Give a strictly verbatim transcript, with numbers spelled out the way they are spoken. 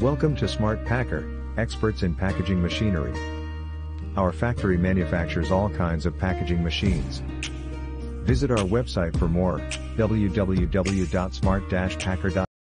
Welcome to Smart Packer, experts in packaging machinery. Our factory manufactures all kinds of packaging machines. Visit our website for more, w w w dot smart dash packer dot com.